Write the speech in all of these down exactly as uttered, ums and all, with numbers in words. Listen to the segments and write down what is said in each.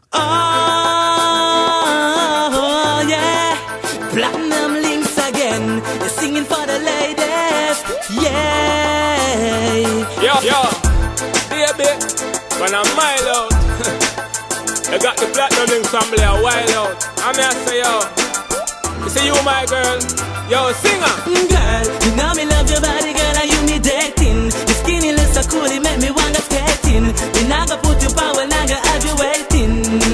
Oh, yeah. Platinum links again. You're singing for the ladies. Yeah. Yo, yo. Baby, when I'm mild out. You got the platinum links from a while out. I'm here to say, yo. You see you, my girl. Yo, singer. Girl, you know me love your body, girl, and you me dating. Your skinny looks so cool, it make me wanna skating. Me nah go put you power, nah go have you waiting.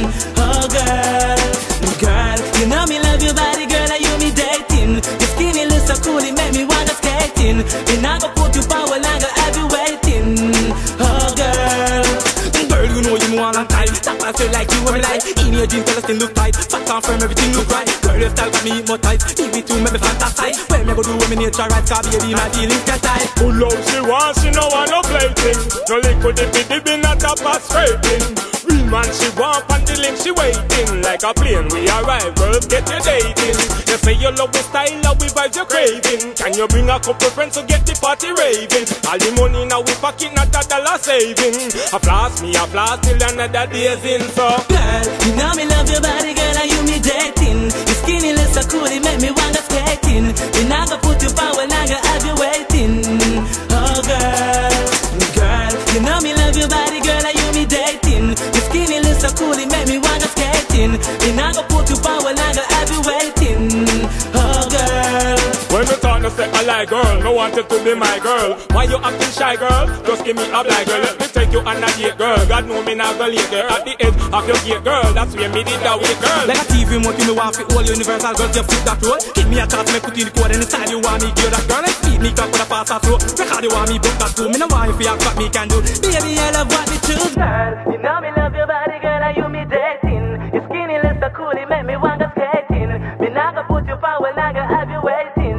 Oh, girl, girl, you know me love your body, girl, and you me dating. Your skinny looks so cool, it make me wanna skating. Me nah go put you power, nah go have you waiting. Oh, girl, girl, you know you more long time. That man feel like you were like. In your jeans, girl, still look tight. Fat and firm, everything look right. Girl, your style got me more tight. Give me two, maybe fantasize. Well, me go do when me nature right. Cause baby, my feelings get tight. Who love she wants, she no want no plaything. No liquid, dippy, dippy, not a pass scraping. Real man, she want on the link, she waiting. Like a plane, we arrive, girl, get your dating. You say you love the style, love we vibes you're craving. Can you bring a couple friends to get the party raving? All the money now we pocket, not a dollar saving. A floss me, a floss till another day's in, so girl, you know me love your body, girl, and you me dating. Your skinny looks so cool, it make me wanna skating. Me nah go put you power, nah go have you waiting. Oh, girl, girl, you know me love your body, girl, and you me dating. Your skinny looks so cool, it make me wanna skating. Me nah go put you power, nah go have you waiting. Oh, girl, when me talk no say I like girl, no want it to be my girl. Why you acting shy, girl? Just give me a blind girl. Let me take you on a date, girl. God know me not go late, girl. At the edge of your gate, girl. That's where me did that way, girl. like a T V remote, you me want for all universal girls, you fit that role. Give me a chance, me put in the code and the style you want me give that girl. Like speed me talk with a faster flow. Record you want me book that too. Me no want if you ask what me can do. Baby, I love what me choose. Girl, you know me love your body, girl, and you me dating. Your skinny looks so cool, it make me wanna skating. Me nah go put you power, nah go have you waiting.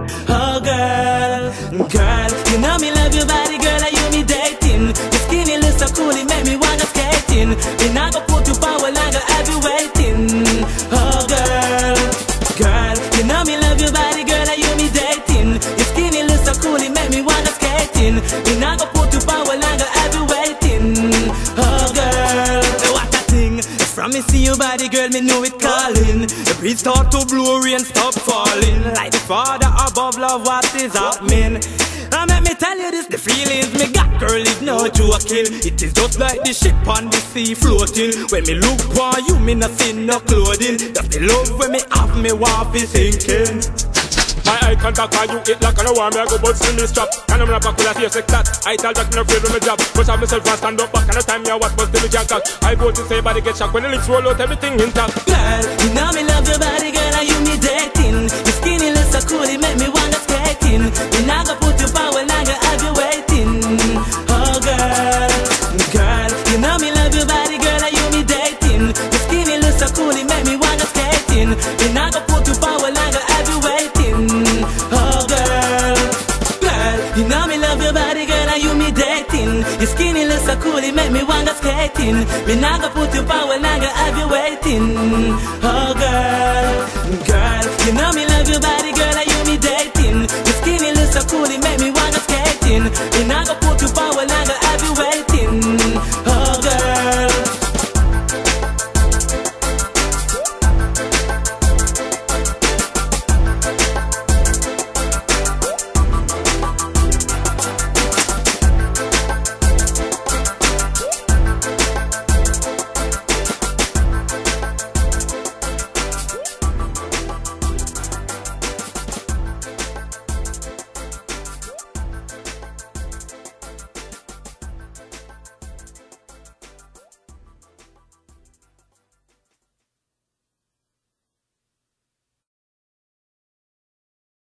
Oh, girl, girl, you know me love your body, girl, and you me dating. Your skinny looks so cool, it make me wanna skating. Me nah go put you power, nah go have you waiting. Oh, girl, girl, you know me love your body, girl, and you me dating. Your skinny looks so cool, it make me wanna skating. Me nah go put you power, nah go have you waiting. Oh, girl, what a thing. From me see your body, girl, me know it calling. The breeze start to blow, rain stop falling. Like the Father above, love what is happening. And let me tell you this, the feelings me got, girl, is no joking. It is just like the ship on the sea floating. When me look for you, me not see no clothing. Just the love when me have me want be sinking. My eye contact on you, it like I know why me I go but still me strap. And I'm not back with a face like that. I tell that me no afraid of my job. Push out myself and stand up back. And the time me I watch but still me can't talk. I go to say body get shocked when the lips roll out, everything intact. Girl, you know me love your body, girl, and you me dating. Your skinny looks so cool, it make me wanna skating. Me nah go put you power, nah go have you waiting. Oh, girl, girl, you know me love your body, girl, and you me dating. Your skinny looks so cool, it make me wanna skating. Me nah go put you power, nah go have you waiting. Oh, girl, girl, you know me love your body, girl, and you me dating. Your skinny looks so cool, it make me wanna skating. Me nah go put you power, nah go have you waiting. Oh, girl, girl, you know me love your body, girl, and you me dating.